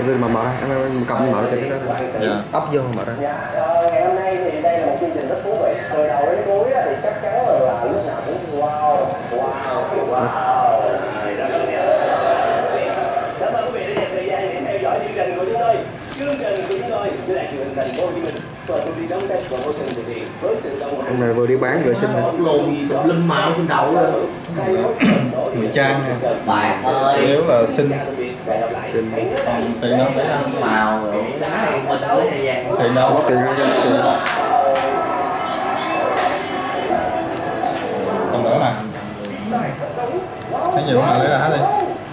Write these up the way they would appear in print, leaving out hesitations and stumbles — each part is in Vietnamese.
Rồi mà mở ra, em cầm mở ra cái đó. Dạ. Ấp vô mở ra. Dạ, ngày hôm nay thì đây là một chương trình rất thú vị. Từ đầu đến cuối thì chắc chắn là lúc nào cũng wow. Cảm ơn quý vị đã dành thời gian để theo dõi chương trình của chúng tôi. Chương trình của chúng tôi sẽ là truyền hình thành phố Hồ Chí Minh. Và công ty đóng tết và môi trường thực hiện với sự đồng hành. Hôm nay vừa đi bán vệ sinh này. Lồn gì lâm mạo sinh đậu rồi. Người trang nè. Bạn ơi. Nếu là xin Còn tiền đâu để ăn màu rồi đá mình với thời gian. tiền đâu. Có tiền ra cho tiền. Còn nữa mà. Thấy nhiều mà lấy ra hết đi.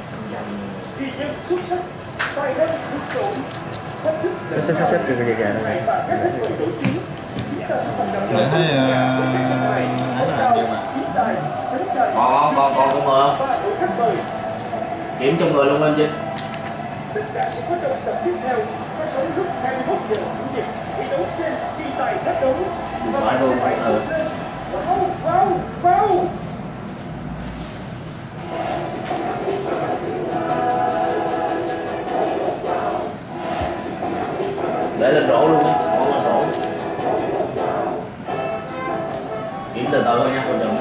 Xếp cái gà này. Để thấy ấy là nhiều mà. Còn cũng mơ. Kiểm trong người luôn anh Vinh. Phải luôn. Để lên rổ luôn đi, bỏ lên rổ. Kiểm từ từ thôi nha, coi chừng.